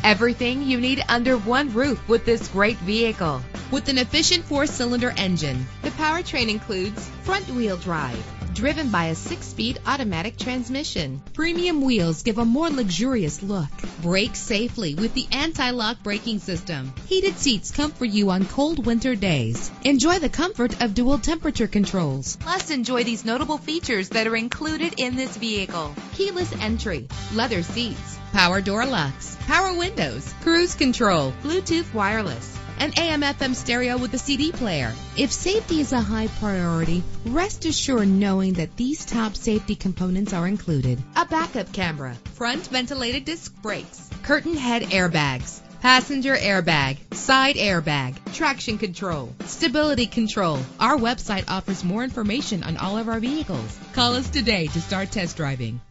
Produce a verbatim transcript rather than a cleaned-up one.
Everything you need under one roof with this great vehicle. With an efficient four-cylinder engine, the powertrain includes front-wheel drive, driven by a six-speed automatic transmission. Premium wheels give a more luxurious look. Brake safely with the anti-lock braking system. Heated seats comfort you on cold winter days. Enjoy the comfort of dual temperature controls. Plus, enjoy these notable features that are included in this vehicle: keyless entry, leather seats, power door locks, power windows, cruise control, Bluetooth wireless, an A M F M stereo with a C D player. If safety is a high priority, rest assured knowing that these top safety components are included: a backup camera, front ventilated disc brakes, curtain head airbags, passenger airbag, side airbag, traction control, stability control. Our website offers more information on all of our vehicles. Call us today to start test driving.